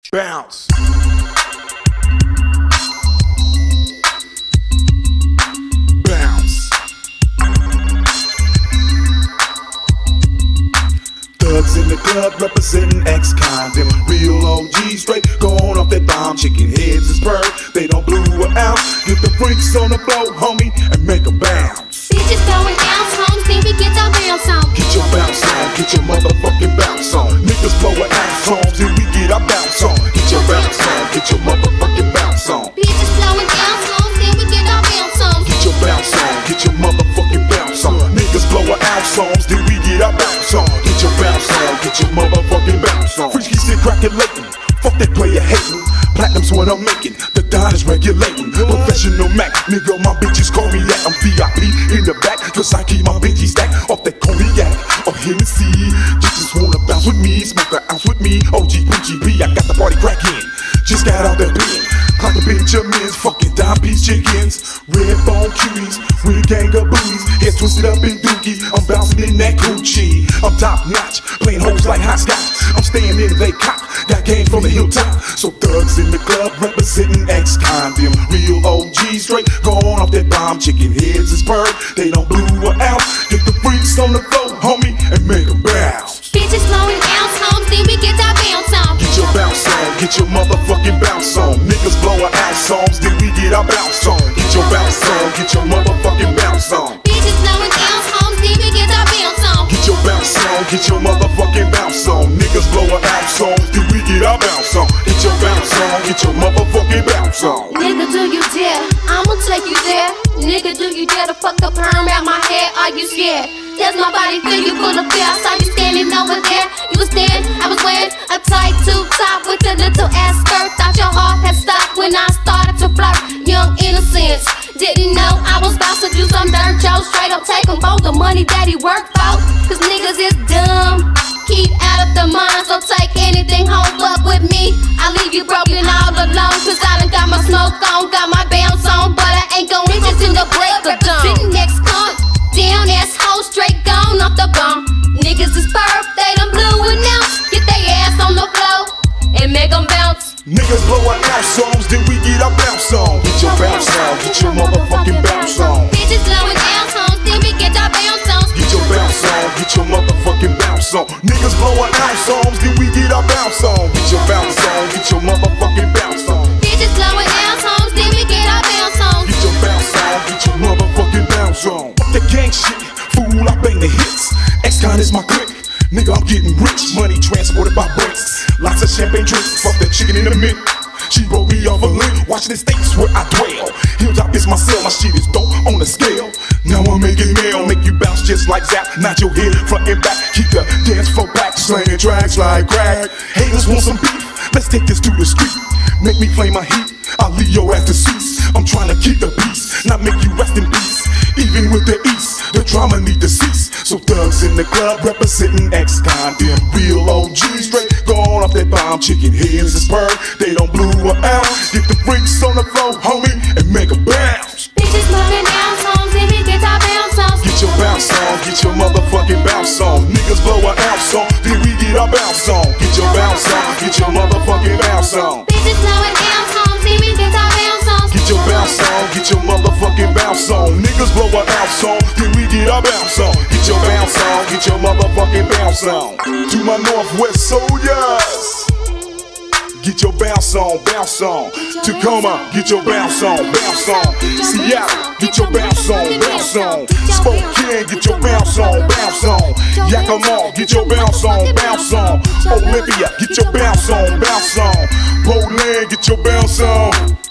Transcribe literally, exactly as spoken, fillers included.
Bounce. Bounce. Thugs in the club representing X-Kon. Them real O Gs straight going off that bomb. Chicken heads is bird, they don't blue her out. Get the freaks on the floor, homie, and make them bounce. Bitches throwing ounce homes, then we get our bounce on. Get your bounce on, get your motherfucking bounce on. Niggas blow an ounce homes, then we get our bounce on. Get your bounce on, get your motherfucking bounce on. Bitches blowing ounce homes, then we get our bounce on. Get your bounce on, get your motherfucking bounce on. Niggas blow an ounce homes, then we get our bounce on. Get your bounce on, get your motherfucking bounce on. Freaky shit crackin', fuck that player hatin'. Platinum's what I'm making, the dime is regulating. Professional Mac, nigga, my bitches call me that. I'm V I P in the back, cause I keep my bitches stacked off that cognac or Hennessy. You just wanna bounce with me, smoke an ounce with me. O G, P G P, I got the party crackin'. Just got out that pen, clock the Benjamins, fucking dime piece chickens. Red bone cuties, with a gang of booties, head twisted up in dookies. I'm bouncing in that Gucci, I'm top notch, playing hoes like hot scotch. I'm staying in they cock, got game from the hilltop. So thugs in the club representing X-Kon. Them real O Gs straight going off that bomb. Chicken heads is bird, they don't blue her out. Get the freaks on the floor, homie, and make them bounce. Bitches blowing ounce homes, then we get our bounce on. Get your bounce on, get your motherfucking bounce on. Niggas blow our ounce homes, then we get our bounce on. Get your bounce on, get your motherfucking bounce on. Bitches blowing ounce homes, then we get our bounce on. Get your bounce on, get your motherfucking bounce on. Niggas blow our ounce homes, then we get our bounce on. Get your bounce on, get your motherfucking bounce on. Nigga, do you dare? I'ma take you there. Nigga, do you dare to fuck the perm out my head? Are you scared? Does my body feel you full of fear? I saw you standing over there. You was there, I was wearing a tight tube top with a little ass skirt. Thought your heart had stopped when I started to flirt. Young innocence, didn't know I was about to do some dirt. Joe straight up take him for the money that he worked for. Cause niggas is dumb, keep out of the mind. So take anything home, fuck with me. I leave you broken all alone. Cause I done got my smoke on, got my bounce on. But I ain't gon' bitches in the break of dawn. Sitting next con, down ass hoe straight gone off the bone. Niggas is perp, they done blew it now. Get they ass on the floor and make them bounce. Niggas blow our ounce homes, then we get our bounce on. Get your bounce on, get your motherfucking bounce on. Bitches blowing ounce homes, then we get our bounce on. Get your bounce on, get your motherfucking bounce on. Niggas blow our ounce homes, then we get our bounce on. Get your bounce on, get your motherfucking bounce on. Bitches blowing ounce homes, then we get our bounce on. Get your bounce on, get your motherfucking bounce on. Fuck that gang shit, fool, I bang the hits. X-Kon is my clique, nigga, I'm getting rich. Money transported by bricks, lots of champagne drinks. Fuck that chicken in the mint, she broke me off a link. Watching the states where I dwell. Hilltop is my cell, my shit is dope on the scale. Now I'm making mail, make you bounce just like Zap. Nod your head front and back, keep the dance floor back. Slaying tracks like crack. Haters want some beef, let's take this to the street. Make me flame my heat, I'll leave your ass to cease. I'm trying to keep the peace, not make you rest in peace. Even with the East, the drama need to cease. So thugs in the club representing X-Kon. Them real O Gs straight going off that bomb. Chicken heads is bird, they don't blue her out. Get the freaks on the floor, homie, and make a bounce. Bitches blowing ounce homes, then we get our bounce on. Get your bounce on, get your motherfucking bounce on. Niggas blow an ounce on, then we get our bounce on. Get your bounce on, get your motherfucking bounce on. Bitches blowing ounce homes, then we get our bounce on. Get your bounce on, get your motherfucking bounce on. Niggas blow an ounce on, then we get our bounce on. Get your bounce on, get your motherfucking bounce on. To my Northwest soldiers, get your bounce on, bounce on. Tacoma, get your bounce on, bounce on. Seattle, get your bounce on, bounce on. Spokane, get your bounce on, bounce on. Yakima, get your bounce on, bounce on. Olympia, get your bounce on, bounce on. Parole, get your bounce on.